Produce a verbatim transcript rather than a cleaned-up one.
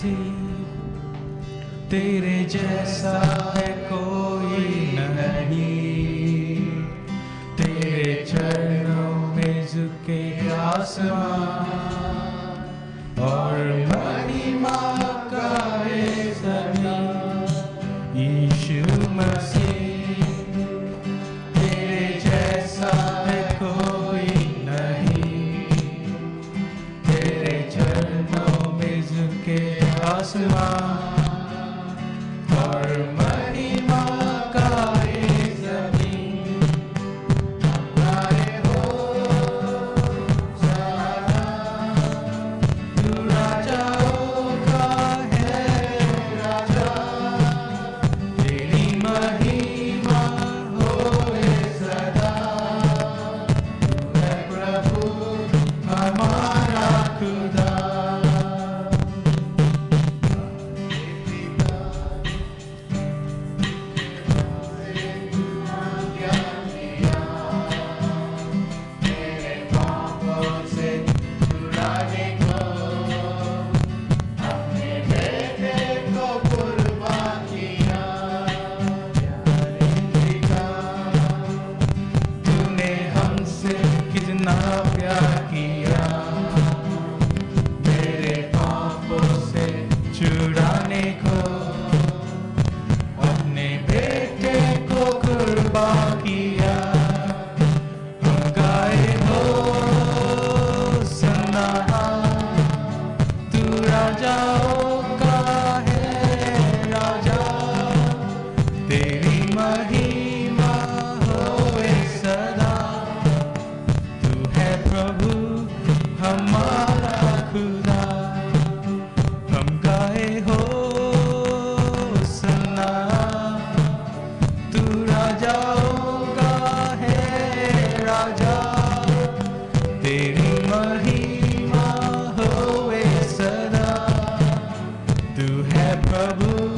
तेरे जैसा है कोई नहीं, तेरे चरणों में झुके आसमान और महिमा गाए सभी। यीशु मसीह तेरे जैसा है कोई नहीं, तेरे चरणों में झुके आसमान और महिमा गाए सभी। गाए हो सदा, तू राजाओं का है राजा, तेरी महिमा होए सदा। तू है प्रभु हमारा खुदा। कितना प्यार किया, मेरे पापों से छुड़ाने को अपने बेटे को कुर्बान किया। हम गाए हो सना, तू राजाओं का है राजा, तेरी महिमा होए सदा। प्रभु हमारा खुदा, हम गाए हो सना, तू राजाओं का है राजा, तेरी महिमा होए सदा। तू है प्रभु